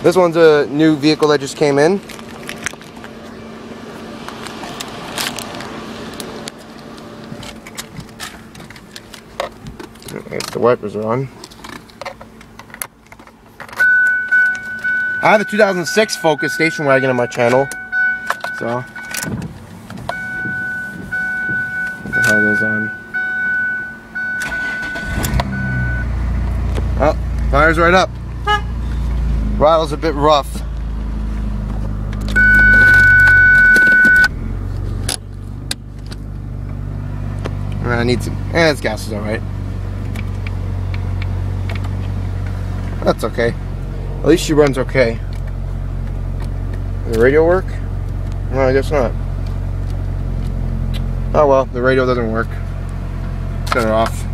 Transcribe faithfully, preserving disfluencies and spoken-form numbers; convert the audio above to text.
This one's a new vehicle that just came in. The wipers are on. I have a two thousand six Focus station wagon on my channel, so what the hell are those on? Oh, fire's right up. Rattle's a bit rough. I need some. Eh, this gas is all right. That's okay. At least she runs okay. Does the radio work? No, I guess not. Oh well, the radio doesn't work. Turn it off.